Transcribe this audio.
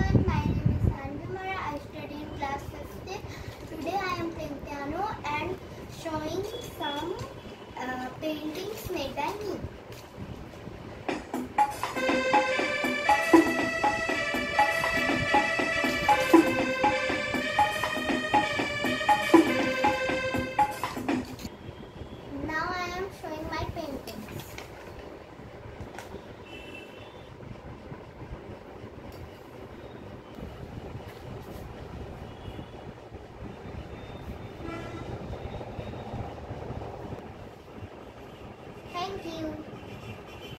everyone, my name is Anjumara. I study in class 5th. Today I am playing piano and showing some paintings made by me. Now I am showing my paintings. Thank you.